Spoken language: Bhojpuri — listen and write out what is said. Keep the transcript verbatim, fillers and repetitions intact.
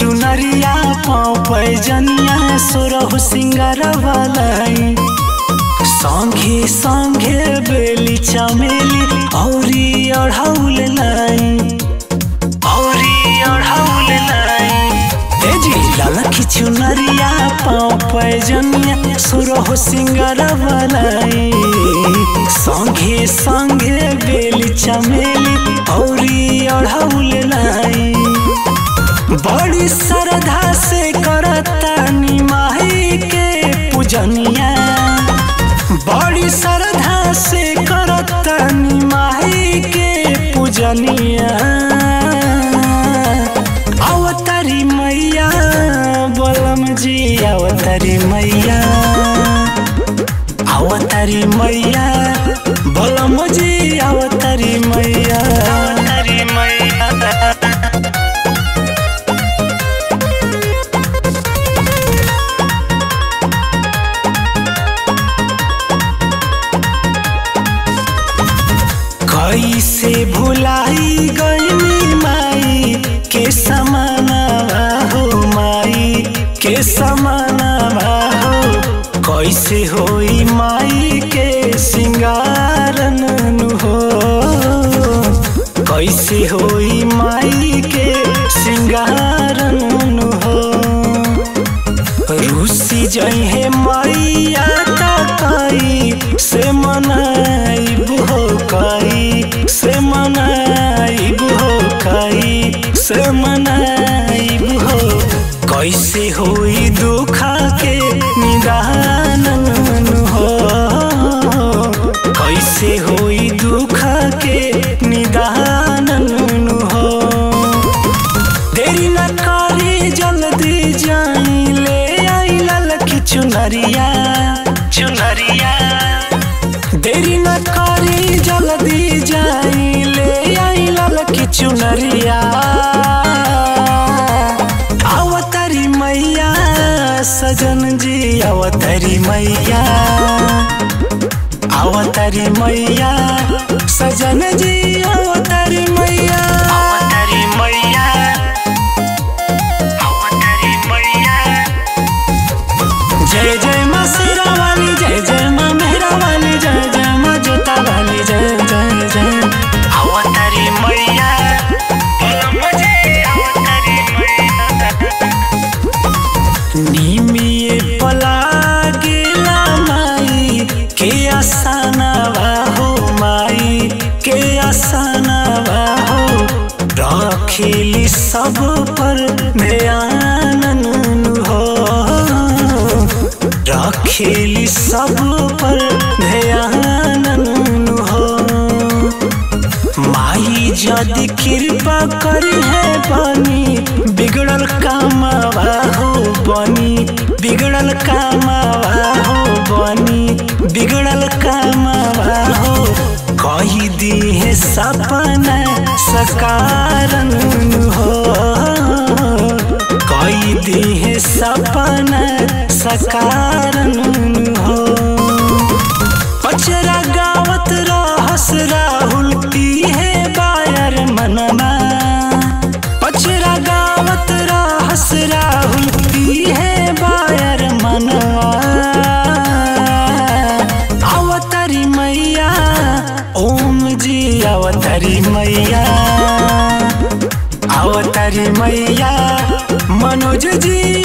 चुनरिया पाँव पैजनिया सोरह सिंगार वालाई संगे संगे बेली चमेली औरी अढ़ौल लाई औरी अढ़ौल लाई ए जी ललकी चुनरिया पाँव पैजनिया सोरह सिंगार वालाई संगे संगे बेली चमेली औरी अढ़ौल लाई बड़ी श्रद्धा से करता निमाही के पूजनिया बड़ी श्रद्धा से करता निमाही के पूजनिया अवतारी मैया बलम जी अवतारी मैया अवतारी मैया बलम जी अवतारी मैया अवतारी मैया कैसे भुलाई गई माई के समानवा हो माई के समानवा हो कैसे होई माई के सिंगारन हो कैसे होई माई के सिंगारन हो रूसी जइहे मैया ताई से मनाइब हो काई से मनाइब हो काई से मनाइब हो कैसे होई दुखा के निदान हो कैसे होई दुखा के निदान हो देरी न करी जल्दी जाई ले आई ललकी चुनरिया चुनरिया देरी न करी जल्दी जाई ले आई ललकी चुनरिया अवतारी मैया सजन जी अवतारी मैया अवतारी मैया सजन जी अवतारी मैया अवतारी मैया अवतारी मैया जय जय माँ शेरा वाली जय जय माँ मेहरा वाली जय जय माँ जोता वाली जय जय जय अवतारी मैया अवतारी मैया नीमिए पला गेला माई के आसनवा हो माई के आसनवा हो रखेली सब पर ध्यान हो रखेली सब पर ध्यान हो माई जदि कृपा करी है बनी बिगड़ल कामवा हो बनी बिगड़ल कामवा हो बनी बिगड़ल कामवा हो कही दी है सपना सकारन हो कही दी है सपना सकारन हो पचरा गावत रहस राहुल की है बायर मनमा पचरा गावत रहस राहुल की है बायर मनवा अवतारी मैया ओम जी अवतारी मैया अवतारी मैया मनोज जी